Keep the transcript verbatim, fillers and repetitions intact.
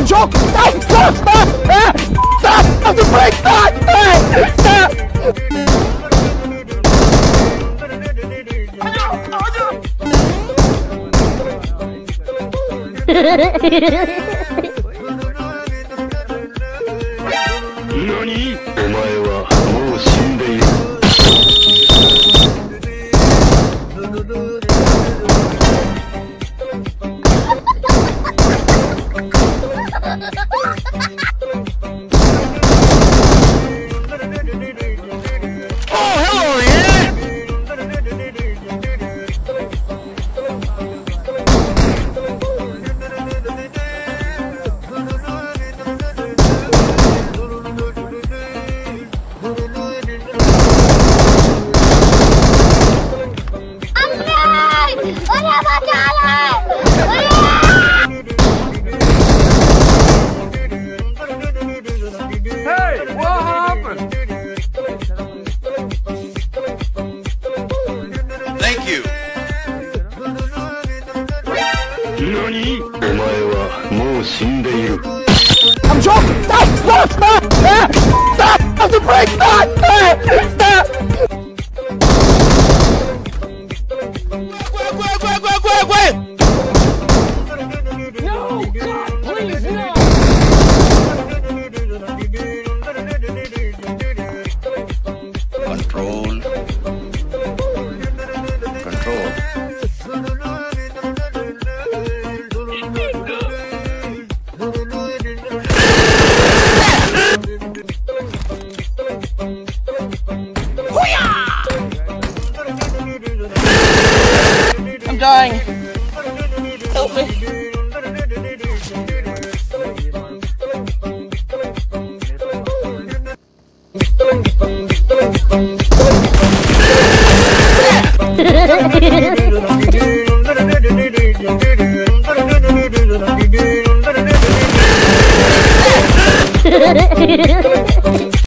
I'm joking! Stop! Stop! Stop! Ah! Stop! Stop the brake! Stop! Ah! Stop! NANI?! お前はもう死んでいる。NANI?! お前はもう死んでいる。 I'm joking! Stop! Stop! Stop! Ah! Stop! Stop the brake! Stop! Ah! Stop! No! God, please, no! Control. Control. I'm dying. Help me.